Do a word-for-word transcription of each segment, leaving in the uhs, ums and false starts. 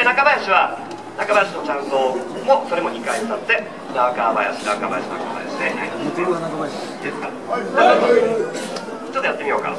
で中林は中林のチャンソーもそれもにかい歌って中林中林中林で、はい、いいですか。ちょっとやってみようか。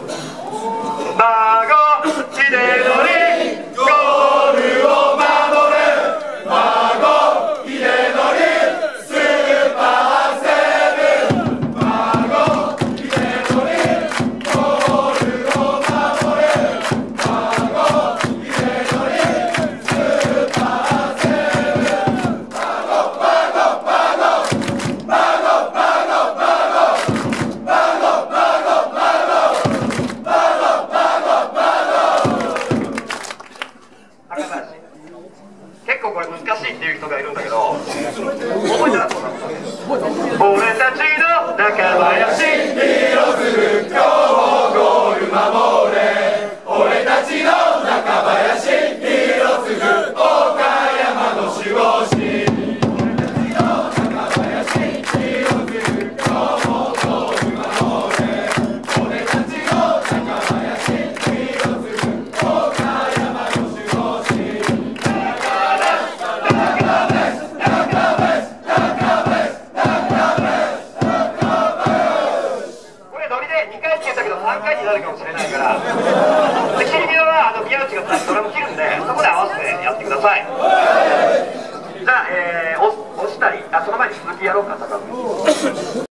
孫秀則ゴールを守る孫秀則スーパーセブン孫秀則ゴールを守る孫秀則スーパーセブン孫孫孫孫孫結構これ難しいっていう人がいるんだけど、覚えてなかった。俺たちの中林広す今日ゴール守れ俺たちの中林広す岡山の守護神俺たちの中林広す今日ゴール守れ俺たちの中林広す岡山の守護神さんかいになるかもしれないからで切り際はあの宮内がドラム切るんでそこで合わせてやってください。じゃあ、えー、押したりあその前に続きやろうか。